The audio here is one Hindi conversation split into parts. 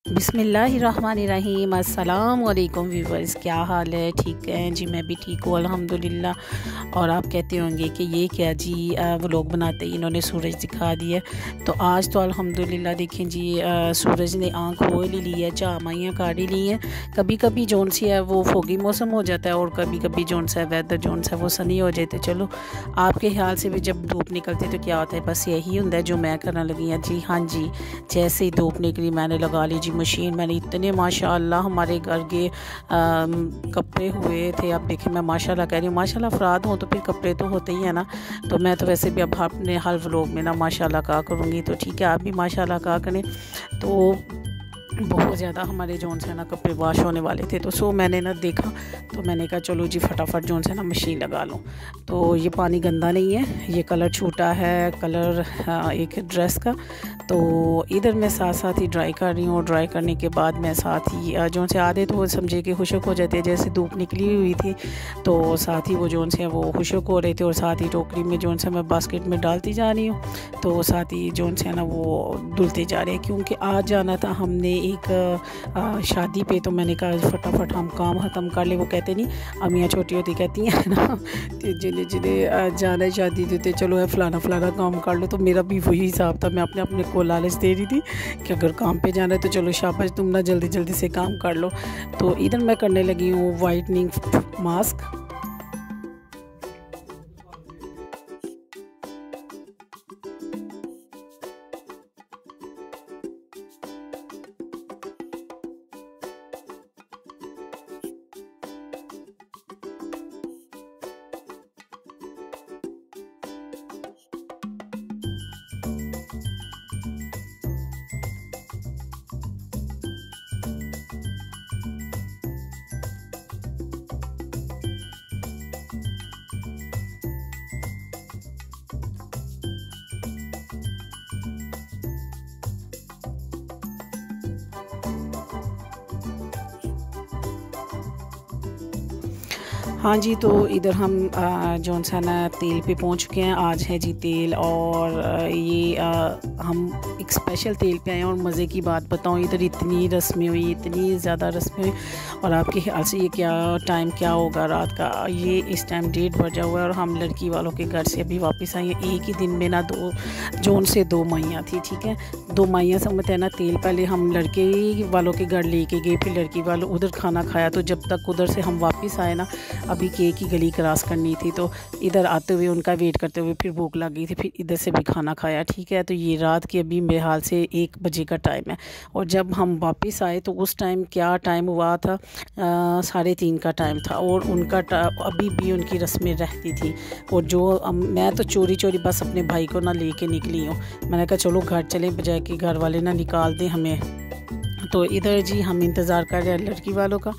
बिस्मिल्लाहिर्रहमानिर्रहीम। अस्सलाम वालेकुम व्यूवर्स, क्या हाल है? ठीक है जी, मैं भी ठीक हूँ अल्हम्दुलिल्लाह। और आप कहते होंगे कि ये क्या जी, वो लोग बनाते ही इन्होंने सूरज दिखा दिया। तो आज तो अल्हम्दुलिल्लाह देखें जी, सूरज ने आँख खोल ही ली है, चामाइयाँ काढ़ ही ली हैं। कभी कभी जोन सी है वो फोगी मौसम हो जाता है और कभी कभी जोन सा वेदर जोन सा वो सनी हो जाते। चलो आपके ख्याल से भी जब धूप निकलती है तो क्या होता है, बस यही होता है जो मैं करने लगी है जी। हाँ जी, जैसे ही धूप निकली मैंने लगा ली जी मशीन। मैंने इतने माशाल्लाह हमारे घर के कपड़े हुए थे। अब देखें, मैं माशाल्लाह कह रही हूँ, माशाल्लाह अफराद हों तो फिर कपड़े तो होते ही हैं ना। तो मैं तो वैसे भी अब अपने हर व्लॉग में ना माशाल्लाह कहा करूँगी, तो ठीक है आप भी माशाल्लाह कहा करें। तो बहुत ज़्यादा हमारे जोन से ना कपड़े वॉश होने वाले थे, तो मैंने ना देखा, तो मैंने कहा चलो जी फटाफट जोन से ना मशीन लगा लूँ। तो ये पानी गंदा नहीं है, ये कलर छूटा है, कलर एक ड्रेस का। तो इधर मैं साथ साथ ही ड्राई कर रही हूँ और ड्राई करने के बाद मैं साथ ही जोन से आधे तो वो समझे कि खुशक हो जाते हैं, जैसे धूप निकली हुई थी तो साथ ही वो जोन से वो खुशक हो रहे थे। और साथ ही टोकरी में जोन से मैं बास्केट में डालती जा रही हूँ, तो साथ ही जोन से ना वो धुलते जा रहे हैं, क्योंकि आज जाना था हमने एक शादी पे। तो मैंने कहा फटाफट हम काम ख़त्म कर ले। वो कहते नहीं, अम्मियाँ छोटी होती कहती हैं ना, जिन्हें जिन्हें जाना है शादी देते चलो है फलाना फलाना काम कर लो। तो मेरा भी वही हिसाब था, मैं अपने को लालच दे रही थी कि अगर काम पे जाना है तो चलो शाबाश तुम ना जल्दी जल्दी से काम कर लो। तो इधर मैं करने लगी हूँ वाइटनिंग मास्क। हाँ जी, तो इधर हम जौन सा ना तेल पे पहुंच चुके हैं। आज है जी तेल, और ये हम एक स्पेशल तेल पे आए हैं। और मज़े की बात बताऊं, इधर इतनी रस्में हुई, इतनी ज़्यादा रस्में हुई। और आपके ख्याल से ये क्या टाइम क्या होगा रात का? ये इस टाइम 1:30 बजा हुआ है और हम लड़की वालों के घर से अभी वापस आए हैं। एक ही दिन में ना जोन से 2 माइयाँ थी, ठीक है, 2 माइयाँ समझते हैं ना। तेल पहले हम लड़के वालों के घर लेके गए, फिर लड़की वालों उधर खाना खाया। तो जब तक उधर से हम वापस आए ना, अभी केक की गली क्रॉस करनी थी, तो इधर आते हुए उनका वेट करते हुए फिर भूख लग गई थी, फिर इधर से भी खाना खाया, ठीक है। तो ये रात की अभी मेरे हाल से 1 बजे का टाइम है। और जब हम वापस आए तो उस टाइम क्या टाइम हुआ था, 3:30 का टाइम था। और उनका अभी भी उनकी रस्में रहती थी। और जो मैं तो चोरी चोरी बस अपने भाई को ना लेके निकली हूँ। मैंने कहा चलो घर चले, बजाय कि घर वाले ना निकाल दें हमें। तो इधर जी हम इंतज़ार कर रहे हैं लड़की वालों का।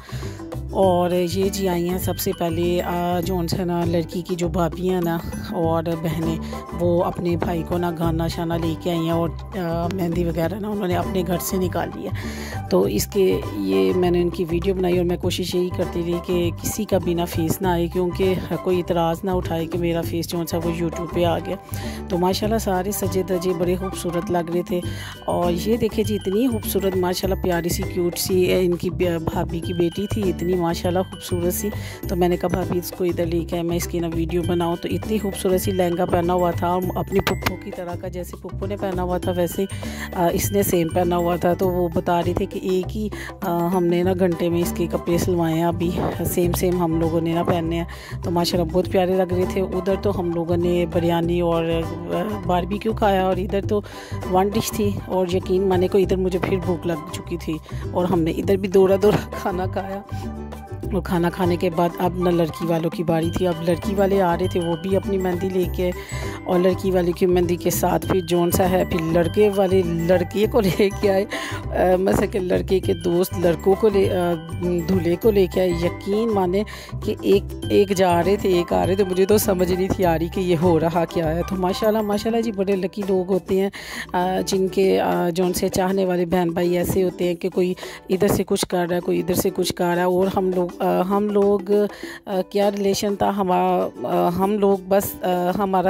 और ये जी आई हैं सबसे पहले जोन से ना लड़की की जो भाभियाँ ना और बहनें, वो अपने भाई को ना गाना शाना लेके आई हैं। और मेहंदी वगैरह ना उन्होंने अपने घर से निकाली है। तो इसके ये मैंने उनकी वीडियो बनाई, और मैं कोशिश यही करती रही कि किसी का भी ना फेस ना आए, क्योंकि कोई इतराज़ ना उठाए कि मेरा फेस जो सा वो यूट्यूब पे आ गया। तो माशाल्लाह सारे सजे धजे बड़े खूबसूरत लग रहे थे। और ये देखे जी इतनी खूबसूरत माशाल्लाह प्यारी सी क्यूट सी इनकी भाभी की बेटी थी, इतनी माशाल्लाह खूबसूरत सी। तो मैंने कहा भाभी इसको इधर लेके आए, मैं इसकी ना वीडियो बनाऊँ। तो इतनी खूबसूरत सी लहंगा पहना हुआ था, और अपनी पुप्पो की तरह का, जैसे पुप्पो ने पहना हुआ था वैसे इसने सेम पहना हुआ था। तो वो बता रही थी कि एक ही हमने ना घंटे में इसके कपड़े सिलवाए हैं, अभी सेम हम लोगों ने ना पहने हैं। तो माशाल्लाह बहुत प्यारे लग रहे थे। उधर तो हम लोगों ने बिरयानी और बारबेक्यू खाया, और इधर तो 1 डिश थी। और यकीन माने को इधर मुझे फिर भूख लग चुकी थी, और हमने इधर भी दौड़ा खाना खाया। और खाना खाने के बाद अब ना लड़की वालों की बारी थी। अब लड़की वाले आ रहे थे, वो भी अपनी मेहंदी लेके, और लड़की वाले की मेहंदी के साथ फिर जोन सा है फिर लड़के वाले लड़के को लेके आए। मतलब कि लड़के के दोस्त लड़कों को दूल्हे को लेके आए। यकीन माने कि एक जा रहे थे, एक आ रहे थे। मुझे तो समझ नहीं थी आ रही कि ये हो रहा क्या है। तो माशाल्लाह जी बड़े लकी लोग होते हैं जिनके जोन से चाहने वाले बहन भाई ऐसे होते हैं कि कोई इधर से कुछ कर रहा है, कोई इधर से कुछ कर रहा है। और हम लोग क्या रिलेशन था हम लोग बस हमारा ना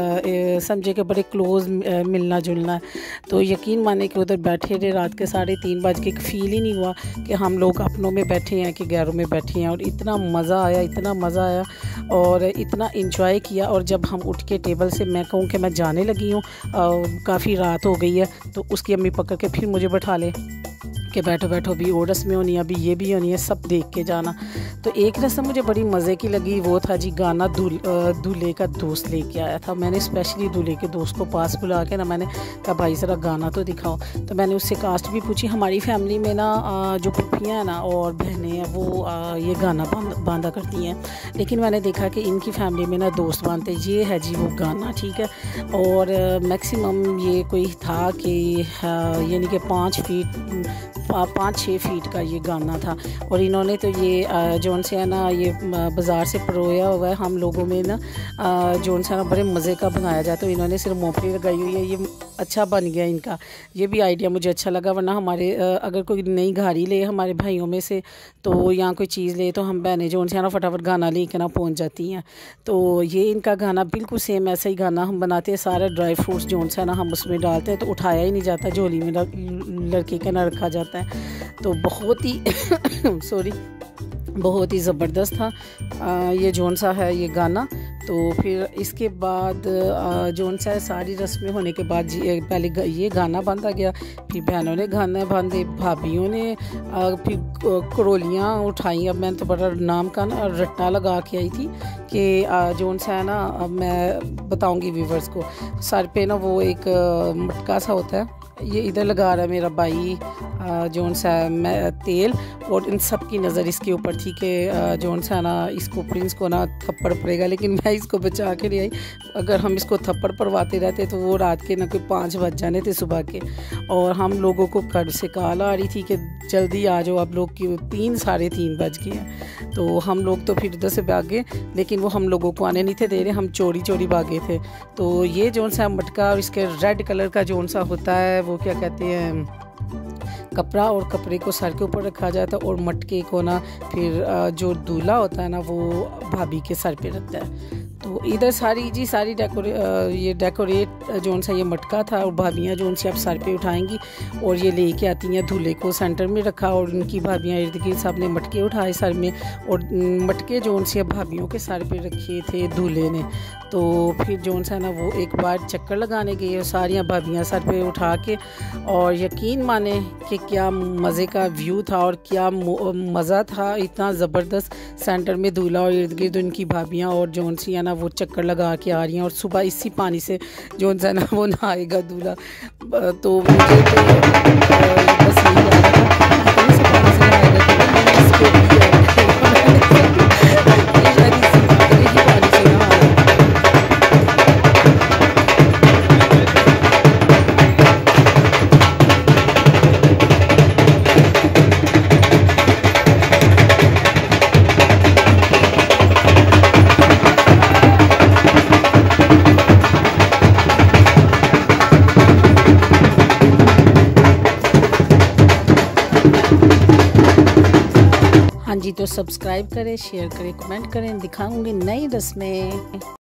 समझे कि बड़े क्लोज़ मिलना जुलना है। तो यकीन माने कि उधर बैठे रहे रात के 3:30 बज के, फ़ील ही नहीं हुआ कि हम लोग अपनों में बैठे हैं कि गैरों में बैठे हैं। और इतना मज़ा आया, इतना मज़ा आया और इतना इंजॉय किया। और जब हम उठ के टेबल से, मैं कहूँ कि मैं जाने लगी हूँ, काफ़ी रात हो गई है, तो उसकी अम्मी पकड़ के फिर मुझे बैठा ले कि बैठो बैठो, अभी और रस्में होनी है, अभी ये भी होनी है, सब देख के जाना। तो एक रस्म मुझे बड़ी मज़े की लगी, वो था जी गाना दूल्हे का दोस्त लेके आया था। मैंने स्पेशली दूल्हे के दोस्त को पास बुला के ना, मैंने कहा भाई ज़रा गाना तो दिखाओ। तो मैंने उससे कास्ट भी पूछी। हमारी फैमिली में ना जो पुप्पियाँ हैं ना और बहनें हैं वो ये गाना बांधा करती हैं, लेकिन मैंने देखा कि इनकी फैमिली में ना दोस्त बांधते। ये है जी वो गाना, ठीक है। और मैक्सिमम ये कोई था कि यानी कि 5-6 फीट का ये गाना था। और इन्होंने तो ये जोन से है ना, ये बाज़ार से परोया हुआ है। हम लोगों में ना जोन से ना बड़े मज़े का बनाया जाए, तो इन्होंने सिर्फ मोमबत्ती लगाई हुई है। ये अच्छा बन गया इनका, ये भी आइडिया मुझे अच्छा लगा। वरना हमारे अगर कोई नई घारी ले हमारे भाइयों में से, तो या कोई चीज़ ले, तो हम बहनें जोन से ना फटाफट गाना ले के ना पहुँच जाती हैं। तो ये इनका गाना बिल्कुल सेम ऐसा ही गाना हम बनाते हैं। सारे ड्राई फ्रूट्स जोन से ना हम उसमें डालते हैं, तो उठाया ही नहीं जाता, झोली में लड़के का ना रखा जाता है। तो बहुत ही सॉरी, बहुत ही ज़बरदस्त था ये जोन सा है ये गाना। तो फिर इसके बाद जोन सा सारी रस्में होने के बाद पहले ये गाना बांधा गया, फिर बहनों ने गाना बांधे, भाभीयों ने फिर करोलियाँ उठाई। अब मैंने तो बड़ा नाम का ना रट्टा लगा के आई थी कि जोन सा है ना, मैं बताऊंगी व्यूवर्स को। सर पे ना वो एक मटका सा होता है, ये इधर लगा रहा है मेरा भाई जोन सा मैं तेल, और इन सब की नज़र इसके ऊपर थी कि जोन सा ना इसको प्रिंस को ना थप्पड़ पड़ेगा, लेकिन मैं इसको बचा के ले आई। अगर हम इसको थप्पड़ पड़वाते रहते तो वो रात के ना कोई 5 बज जाने थे सुबह के। और हम लोगों को घर से कॉल आ रही थी कि जल्दी आ जाओ, आप लोग की 3-3:30 बज गए हैं। तो हम लोग तो फिर इधर से भागे, लेकिन वो हम लोगों को आने नहीं थे दे रहे, हम चोरी चोरी भागे थे। तो ये जोन सा मटका और इसके रेड कलर का जोन सा होता है, वो क्या कहते हैं, कपड़ा, और कपड़े को सर के ऊपर रखा जाता है, और मटके को ना फिर जो दूल्हा होता है ना वो भाभी के सर पे रखता है। तो इधर सारी ये डेकोरेट जोन सा ये मटका था, और भाभियाँ जोन से आप सर पे उठाएंगी और ये लेके आती हैं। दूल्हे को सेंटर में रखा और उनकी भाभियाँ इर्द गिर्द सब ने मटके उठाए सर में, और मटके जोन से भाभियों के सर पे रखे थे दूल्हे ने। तो फिर जोन सा ना वो एक बार चक्कर लगाने गए सारियाँ भाभियाँ सर पे उठा के, और यकीन माने कि क्या मज़े का व्यू था और क्या मज़ा था, इतना ज़बरदस्त। सेंटर में दूल्हा और इर्द गिर्द उनकी भाभियाँ और जोन सी है ना वो चक्कर लगा के आ रही हैं, और सुबह इसी पानी से जोन सा ना वो नहाएगा दूल्हा। तो मुझे तो बस यही आ रहा था, इतने से पानी से नहाएगा तो मैंने इसको हाँ जी। तो सब्सक्राइब करें, शेयर करें, कमेंट करें, दिखाऊंगी नई रस्में।